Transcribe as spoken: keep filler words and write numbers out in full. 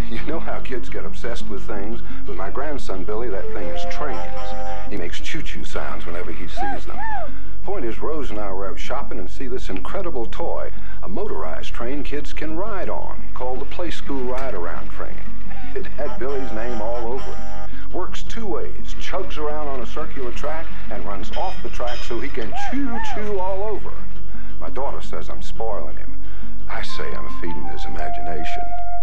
You know how kids get obsessed with things? With my grandson, Billy, that thing is trains. He makes choo-choo sounds whenever he sees them. Point is, Rose and I were out shopping and see this incredible toy, a motorized train kids can ride on, called the Play School Ride-Around Train. It had Billy's name all over it. Works two ways, chugs around on a circular track and runs off the track so he can choo-choo all over. My daughter says I'm spoiling him. I say I'm feeding his imagination.